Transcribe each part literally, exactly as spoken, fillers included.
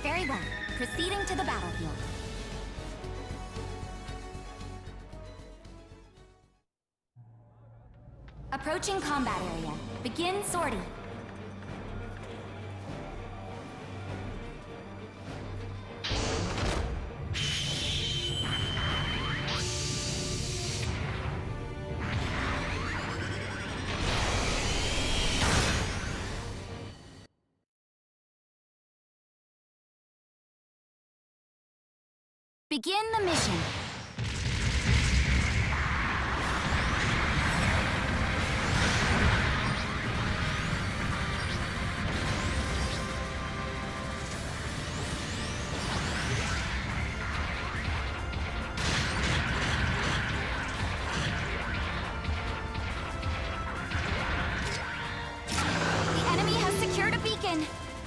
Very well. Proceeding to the battlefield. Approaching combat area. Begin sortie. Begin the mission. The enemy has secured a beacon.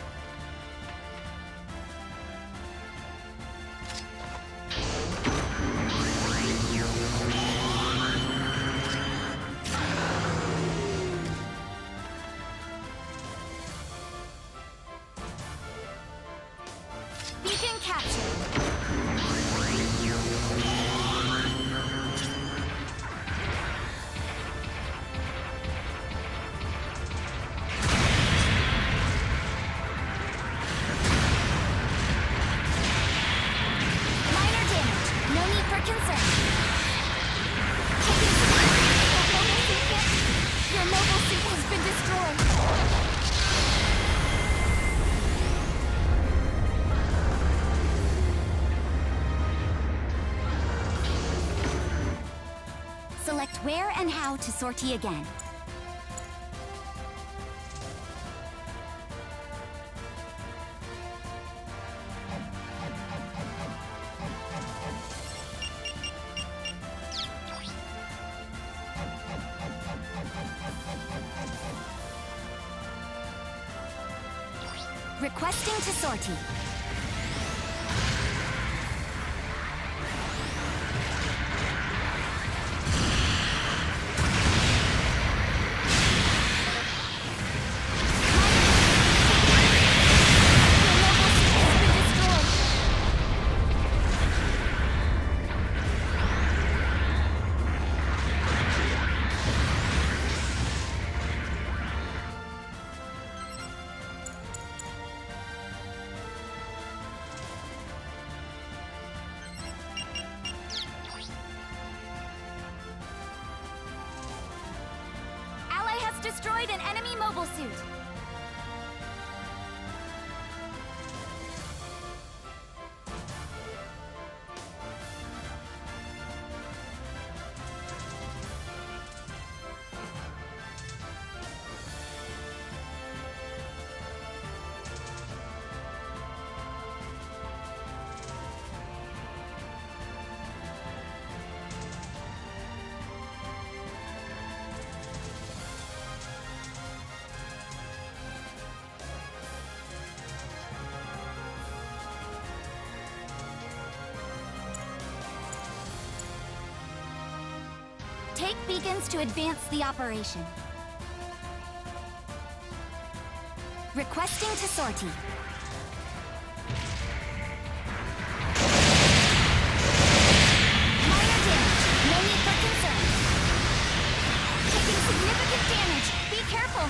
Beacon captured. Minor damage. No need for concern. Your mobile suit has been destroyed. Select where and how to sortie again. Requesting to sortie. Destroyed an enemy mobile suit. Take beacons to advance the operation. Requesting to sortie. Minor damage. No need for concern. Taking significant damage. Be careful.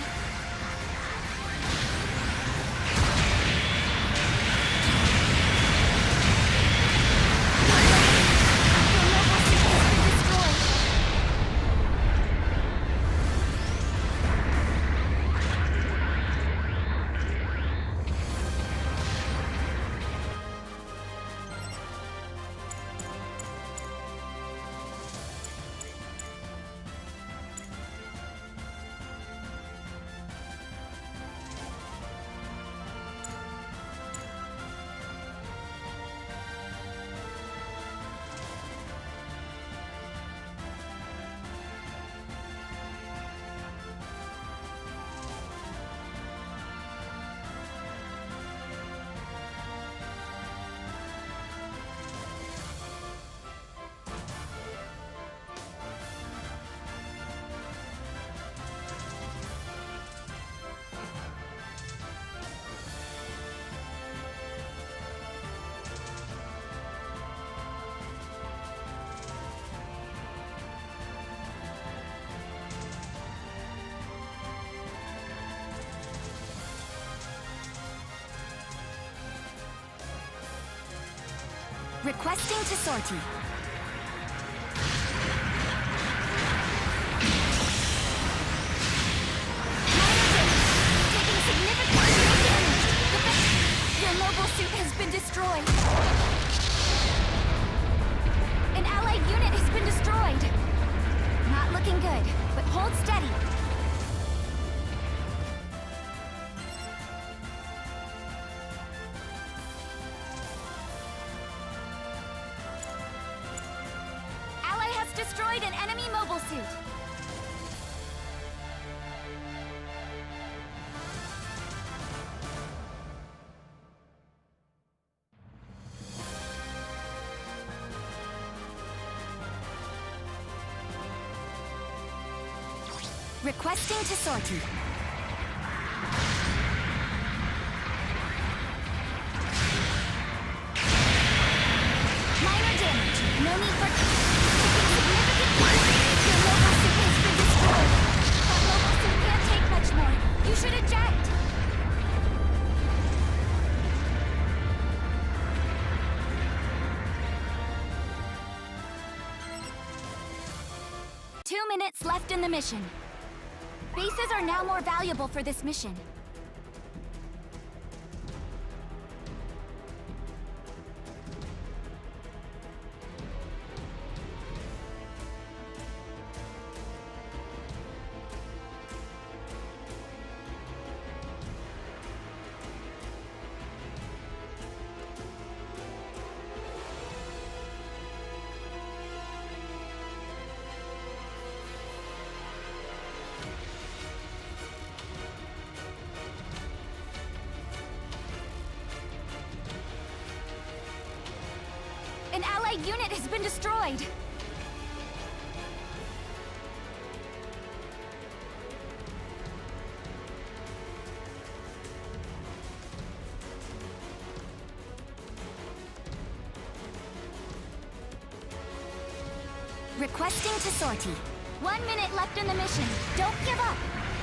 Requesting to sortie. Taking significant damage. Your mobile suit has been destroyed. An allied unit has been destroyed. Not looking good, but hold steady. Destroyed an enemy mobile suit. Requesting to sortie. Minor damage. No need for... You should eject! Two minutes left in the mission. Bases are now more valuable for this mission. An allied unit has been destroyed! Requesting to sortie. One minute left in the mission. Don't give up!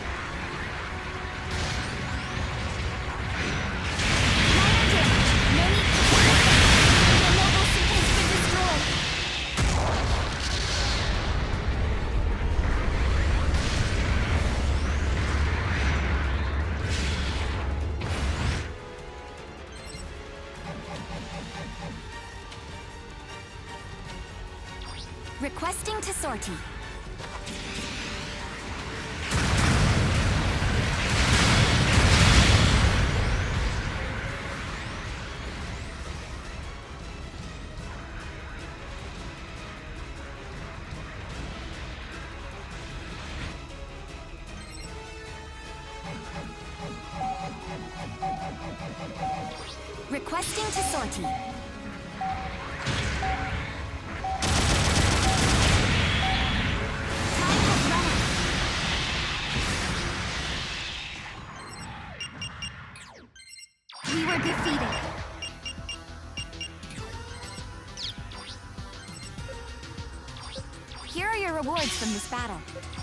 Requesting to sortie. Requesting to sortie. We were defeated. Here are your rewards from this battle.